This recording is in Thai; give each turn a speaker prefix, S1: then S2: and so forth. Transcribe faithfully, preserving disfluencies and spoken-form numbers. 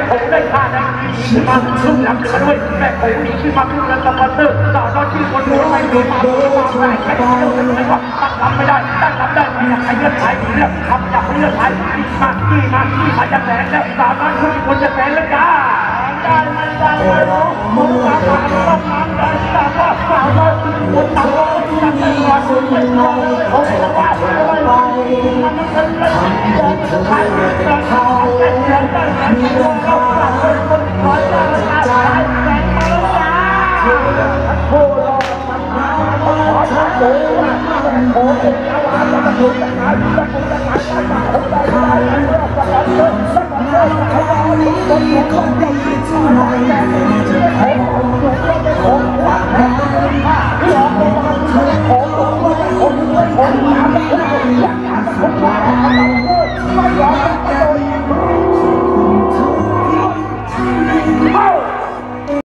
S1: ผงได้ฆ่าได้ดีขึ้นมาลุ่มหลังขึ้นมาด้วยแม่ผงหนีขึ้นมาขึ้นมาสปอนเซอร์ต่อตอนที่คนดูไม่ดูมาดูมาแรงแค่เดียวไม่ว่าตั้งรับไม่ได้ตั้งรับได้ไม่อยากให้เลือดไหลเลือดทำอยากให้เลือดไหลที่มาที่มาที่มาจะแสงแล้วสามนั้นคนคนจะแสงแล้วจ้าได้ไม่ได้ไม่รู้มึงตามมาต้องมาได้ตามว่าสาวน้อยคนตามว่าคนตามว่าคนไม่รอเขาจะว่าไม่รอมันเป็นเรื่องที่เราจะทำได้ได้ได้ได้มีเรื่องเข้ามาคนคนคอยจะมาได้แสงมาแล้วจ้าโอ้เรามันมาขอทำโอ้โอ้เป็นชาวบ้านต้องถูกจัดการต้องถูกจัดการต้องได้ได้ได้ได้ได้ได้ได้ได้ได้ได้ได้ได้ได้ได้ได้ได้ได้ได้